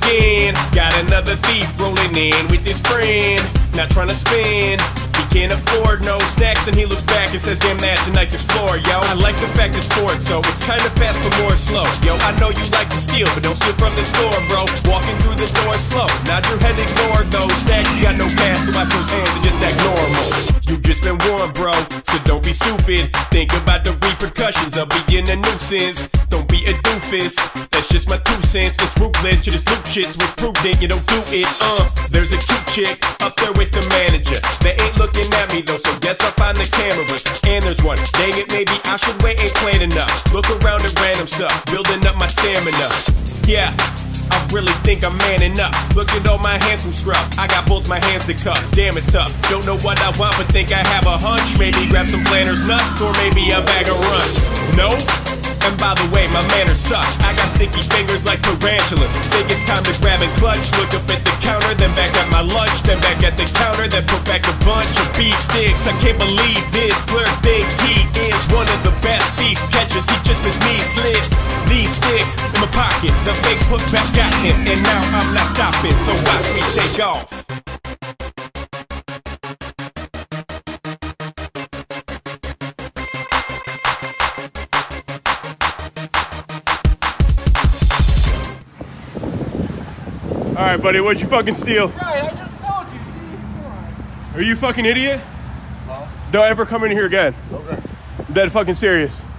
again. Got another thief rolling in with his friend. Not trying to spin, he can't afford no snacks, and he looks back and says, damn, that's a nice Explorer, yo. I like the fact it's Ford, so it's kind of fast but more slow. Yo, I know you like to steal, but don't steal from the store, bro. Walking through the door slow, nod your head, ignore those snacks. You got no cash, so wipe those hands and just act normal. You've just been warned, bro, so don't be stupid. Think about the repercussions of being a nuisance. Don't be a doofus, that's just my 2 cents. It's ruthless to just loot shits, what's prudent, you don't do it. There's a cute chick up there with the manager. They ain't looking at me though, so guess I'll find the cameras. And there's one, dang it, maybe I should wait, ain't playing enough. Look around at random stuff, building up my stamina. Yeah, I really think I'm manning up. Look at all my handsome scrub, I got both my hands to cup. Damn, it's tough, don't know what I want, but think I have a hunch. Maybe grab some Planters nuts, or maybe a bag of runs. No? And by the way, my manners suck. I got sticky fingers like tarantulas. Think it's time to grab and clutch. Look up at the counter, then back at my lunch. Then back at the counter, then put back a bunch of beef sticks. I can't believe this clerk thinks he is one of the best thief catchers. He just made me slip these sticks in my pocket. The fake put back at him, and now I'm not stopping. So watch me take off. Alright, buddy, what'd you fucking steal? Right, I just told you, see? Come on. Are you a fucking idiot? Huh? Don't ever come in here again. Okay. I'm dead fucking serious.